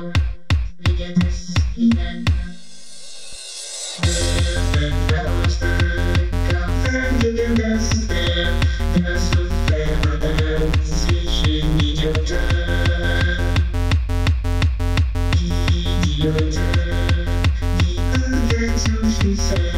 Video, wie geht es Ihnen? Wir verkaufen gegen das System, das Souffleur zwischen Idioten. Idioten, die Augen zu schließen.